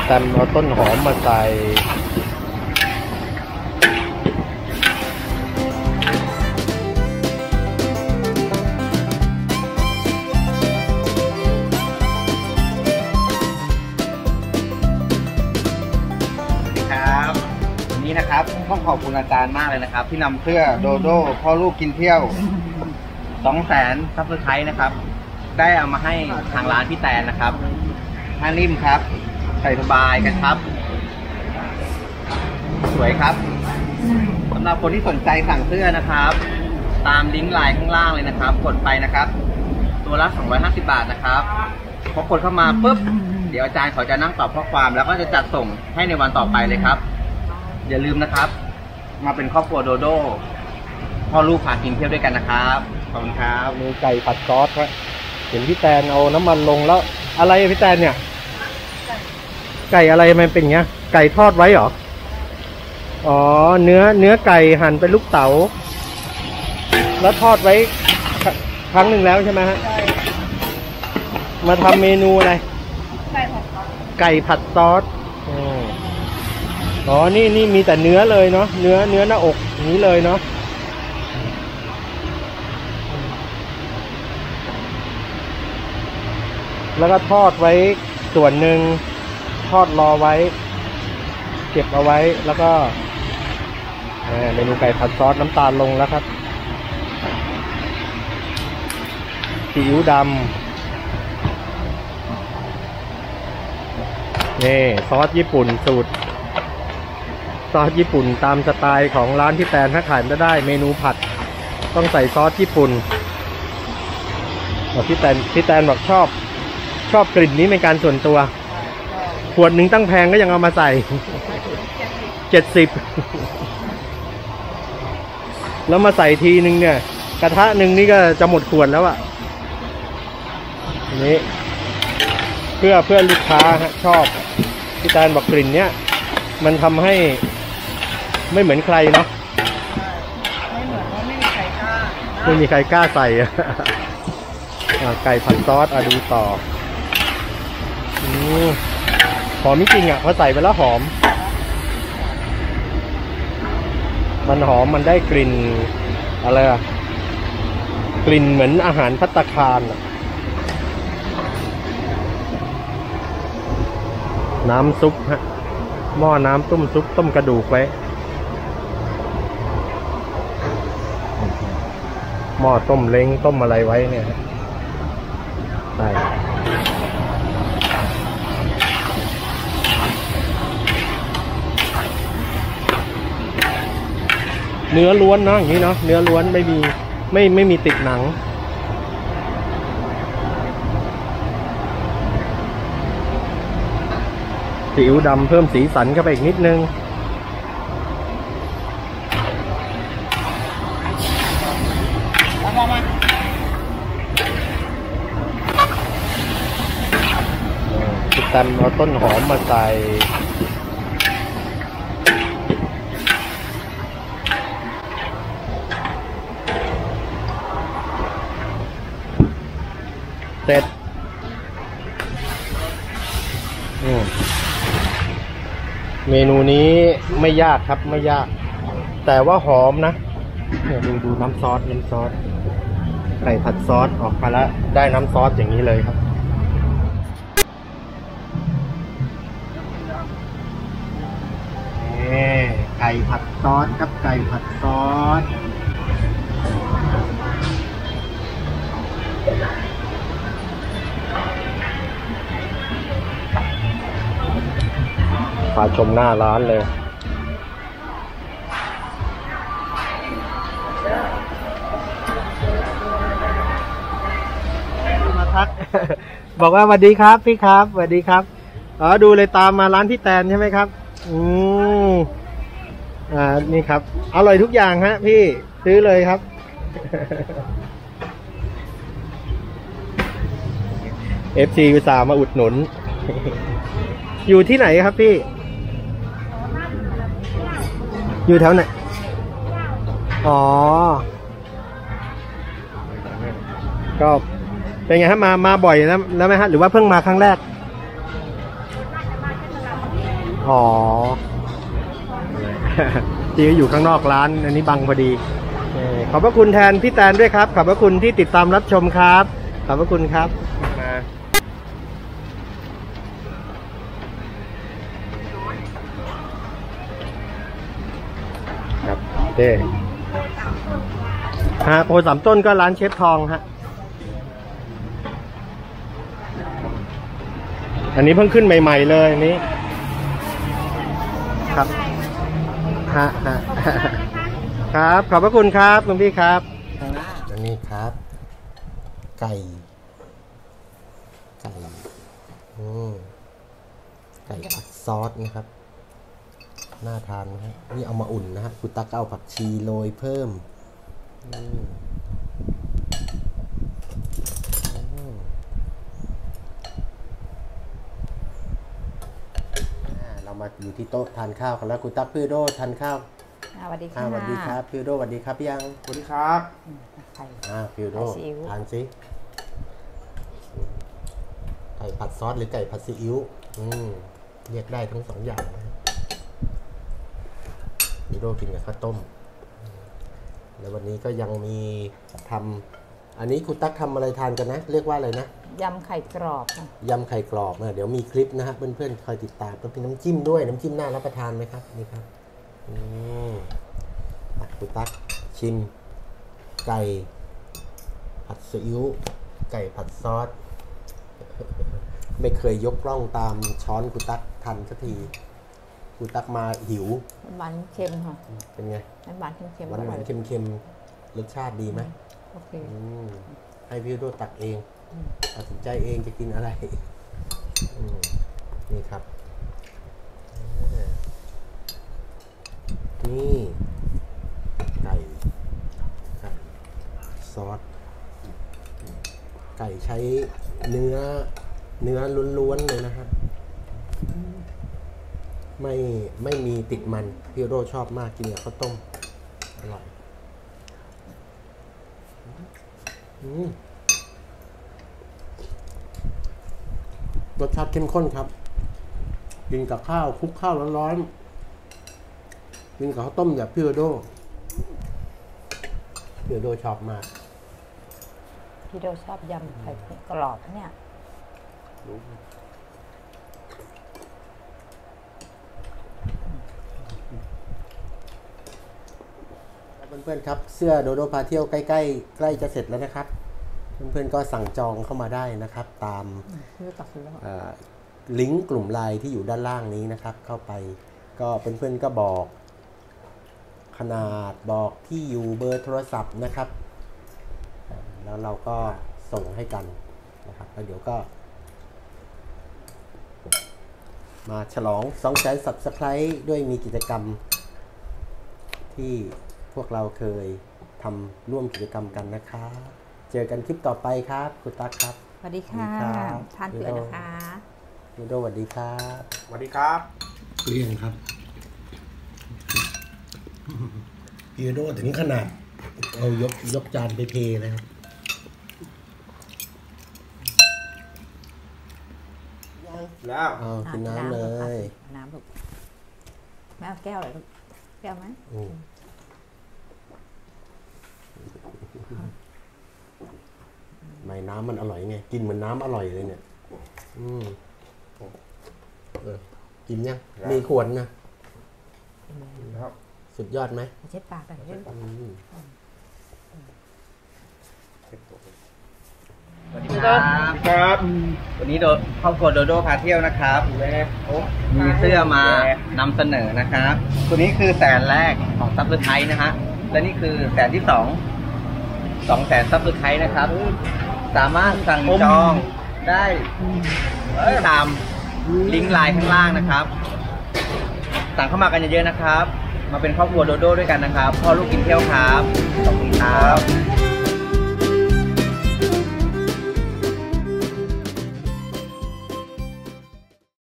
แตมเอาต้นหอมมาใส่นี้นะครับต้องขอบคุณอาจารย์มากเลยนะครับที่นำเสื้อโดโด้พ่อลูกกินเที่ยว 200,000 ซับสไครต์นะครับได้เอามาให้ทางร้านพี่แตนนะครับผ้านิ่มครับใส่สบายกันครับสวยครับสำหรับคนที่สนใจสั่งเสื้อนะครับตามลิงก์ไลน์ข้างล่างเลยนะครับกดไปนะครับตัวละ250 บาทนะครับพอกดเข้ามาปุ๊บเดี๋ยวอาจารย์เขาจะนั่งตอบข้อความแล้วก็จะจัดส่งให้ในวันต่อไปเลยครับอย่าลืมนะครับมาเป็นครอบครัวโดโด้พ่อลูกพากินเที่ยวด้วยกันนะครับขอบคุณครับมีไก่ผัดซอสครับเห็นพี่แตนเอาน้ำมันลงแล้วอะไรพี่แตนเนี่ยไก่อะไรมันเป็นอย่างเงี้ยไก่ทอดไว้เหรออ๋อเนื้อไก่หั่นเป็นลูกเต๋าแล้วทอดไว้ครั้งหนึ่งแล้วใช่ไหมฮะมาทำเมนูอะไรไก่ผัดซอสอ๋อนี่มีแต่เนื้อเลยเนาะเนื้อหน้าอกนี้เลยเนาะแล้วก็ทอดไว้ส่วนหนึ่งทอดรอไว้เก็บเอาไว้แล้วก็เมนูไก่ผัดซอสน้ำตาลลงแล้วครับซีอิ๊วดำนี่ซอสญี่ปุ่นสูตรซอสญี่ปุ่นตามสไตล์ของร้านที่แตนถ้าขายไม่ได้เมนูผัดต้องใส่ซอสญี่ปุ่นพี่แตนบอกชอบกลิ่นนี้เป็นการส่วนตัวขวดหนึ่งตั้งแพงก็ยังเอามาใส่70แล้วมาใส่ทีนึงเนี่ยกระทะหนึ่งนี่ก็จะหมดขวดแล้วอะนี่เพื่อลูกค้าชอบพี่แตนบอกกลิ่นเนี้ยมันทำให้ไม่เหมือนใครเนาะไม่มีใครกล้าใส่ไก่ผัดซอสดูต่อหอมจริงอ่ะพอใส่ไปแล้วหอมมันหอมมันได้กลิ่นอะไรอ่ะกลิ่นเหมือนอาหารภัตตาคารน้ำซุปฮะหม้อน้ำต้มซุปต้มกระดูกไว้หม้อต้มเล้งต้มอะไรไว้เนี่ยใส่เนื้อล้วนเนาะอย่างนี้เนาะเนื้อล้วนไม่มีติดหนังซีอิ๊วดำเพิ่มสีสันเข้าไปอีกนิดนึงพี่แตมเอาต้นหอมมาใส่เสร็จเมนูนี้ไม่ยากครับไม่ยากแต่ว่าหอมนะเนี่ยดูน้ำซอสไก่ผัดซอสออกมาแล้วได้น้ำซอสอย่างนี้เลยครับไก่ผัดซอสครับไก่ผัดซอสพาชมหน้าร้านเลยมาทัก บอกว่าสวัสดีครับพี่ครับสวัสดีครับดูเลยตามมาร้านพี่แตนใช่ไหมครับนี่ครับอร่อยทุกอย่างฮะพี่ซื้อเลยครับ FC อุตส่าห์มาอุดหนุน อยู่ที่ไหนครับพี่อยู่แถวไหนอ๋อก็เป็นไงฮะมาบ่อยแล้วไหมฮะหรือว่าเพิ่งมาครั้งแรกอ๋อ ที่อยู่ข้างนอกร้านอันนี้บังพอดีขอบพระคุณแทนพี่แตนด้วยครับขอบพระคุณที่ติดตามรับชมครับขอบพระคุณครับมาครับเด้ฮะโพสามต้นก็ร้านเชฟทองฮะอันนี้เพิ่งขึ้นใหม่ๆเลยนี้ครับฮะครับขอบพระคุณครับคุณพี่ครับอันนี้ครับไก่ผัดซอสนะครับน่าทานนะครับนี่เอามาอุ่นนะครับคุณตักเอาผักชีโรยเพิ่มเรามาอยู่ที่โต๊ะทานข้าวกันแล้วคุณตักพี่โดทานข้าวสวัสดีค่ะสวัสดีครับพี่โดสวัสดีครับพี่ยังสวัสดีครับพี่โดทานซิไก่ผัดซอสหรือไก่ผัดซีอิ๊วเรียกได้ทั้งสองอย่างนะพี่โดกินกับข้าวต้มแล้ววันนี้ก็ยังมีทำอันนี้คุณตั๊กทำอะไรทานกันนะเรียกว่าอะไรนะยำไข่กรอบยำไข่กรอบเดี๋ยวมีคลิปนะฮะเพื่อนๆคอยติดตามแล้วมีน้ำจิ้มด้วยน้ำจิ้มน่ารับประทานไหมครับนี่ครับคุณตั๊กชิมไก่ผัดซีอิ๊วไก่ผัดซอสไม่เคยยกกล้องตามช้อนคุณตั๊กทันสักทีคุณตั๊กมาหิวหวานเค็มค่ะเป็นไงหวานเค็มหวานเค็มรสชาติดีไหมโอเคให้พี่โดตักเองตัดสินใจเองจะกินอะไรนี่ครับนี่ไก่ซอสไก่ใช้เนื้อล้วนๆเลยนะครับไม่มีติดมันพี่โดชอบมากกินกับข้าวต้มอร่อยรสชาติเข้มข้นครับกินกับข้าวคลุกข้าวร้อนๆกินกับข้าวต้มแบบพี่โดชอบมากพี่โดชอบยำไข่กรอบเนี่ยเพื่อนๆครับเสื้อโดโดพาเที่ยวใกล้จะเสร็จแล้วนะครับเพื่อนๆก็สั่งจองเข้ามาได้นะครับตามลิงก์กลุ่มไลน์ที่อยู่ด้านล่างนี้นะครับเข้าไปก็เพื่อนๆก็บอกขนาดบอกที่อยู่เบอร์โทรศัพท์นะครับแล้วเราก็ส่งให้กันนะครับแล้วเดี๋ยวก็มาฉลอง200,000 Subscribe ด้วยมีกิจกรรมที่พวกเราเคยทำร่วมกิจกรรมกันนะครับเจอกันคลิปต่อไปครับคุณตั๊กครับสวัสดีค่ะทานเผื่อนะคะพี่โดสวัสดีครับสวัสดีครับเรียงครับพี่โดถึงขนาดเอายกจานไปเทนะครับแล้วกินน้ำเลยน้ำลูกแม่เอาแก้วเลยลูกแก้วไหมไม่น้ำมันอร่อยไงกินเหมือนน้ำอร่อยเลยเนี่ยกินยังมีขวดนะสุดยอดไหมเช็ดปากกันด้วยสวัสดีครับวันนี้ครอบครัวโดโดพาเที่ยวนะครับมีเสื้อมานำเสนอนะครับตัวนี้คือแสนแรกของซับสไครต์นะฮะและนี่คือแสนที่200,000 ซับสไครต์นะครับสามารถสั่งจองได้ตามลิงก์ไลน์ข้างล่างนะครับสั่งเข้ามากันเยอะๆนะครับมาเป็นครอบครัวโดโดด้วยกันนะครับพ่อลูกกินเที่ยวครับขอบคุณครับ